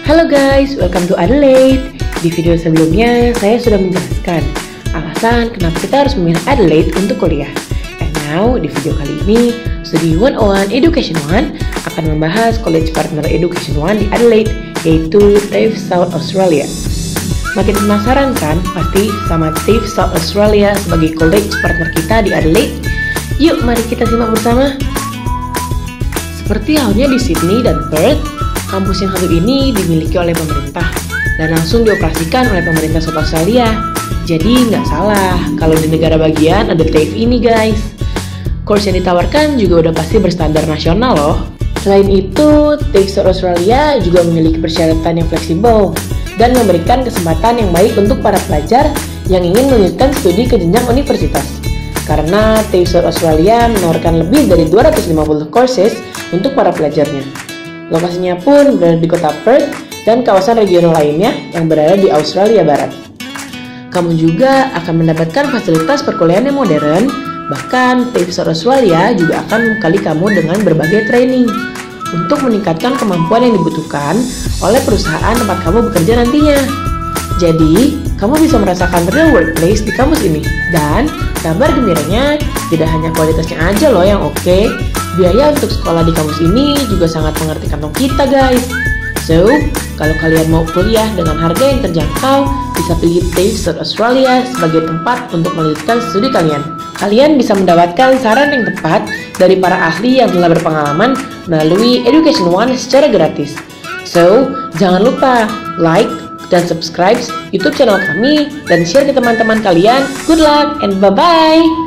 Halo guys, welcome to Adelaide. Di video sebelumnya, saya sudah menjelaskan alasan kenapa kita harus memilih Adelaide untuk kuliah. And now, di video kali ini, Studi 101 Education One akan membahas College Partner Education One di Adelaide, yaitu TAFE South Australia. Makin penasaran kan pasti sama TAFE South Australia sebagai college partner kita di Adelaide? Yuk, mari kita simak bersama. Seperti halnya di Sydney dan Perth, kampus yang satu ini dimiliki oleh pemerintah dan langsung dioperasikan oleh pemerintah South Australia. Jadi nggak salah kalau di negara bagian ada TAFE ini guys. Course yang ditawarkan juga udah pasti berstandar nasional loh. Selain itu, TAFE South Australia juga memiliki persyaratan yang fleksibel dan memberikan kesempatan yang baik untuk para pelajar yang ingin melanjutkan studi ke jenjang universitas. Karena TAFE South Australia menawarkan lebih dari 250 courses untuk para pelajarnya. Lokasinya pun berada di kota Perth dan kawasan regional lainnya yang berada di Australia Barat. Kamu juga akan mendapatkan fasilitas perkuliahan yang modern, bahkan TAFE South Australia juga akan membekali kamu dengan berbagai training untuk meningkatkan kemampuan yang dibutuhkan oleh perusahaan tempat kamu bekerja nantinya. Jadi, kamu bisa merasakan real workplace di kampus ini. Dan, kabar gembiranya, tidak hanya kualitasnya aja loh yang oke, biaya untuk sekolah di kampus ini juga sangat mengerti kantong kita guys. So, kalau kalian mau kuliah dengan harga yang terjangkau, bisa pilih TAFE South Australia sebagai tempat untuk melanjutkan studi kalian. Kalian bisa mendapatkan saran yang tepat dari para ahli yang telah berpengalaman melalui Education One secara gratis. So, jangan lupa like dan subscribe YouTube channel kami dan share ke teman-teman kalian. Good luck and bye-bye!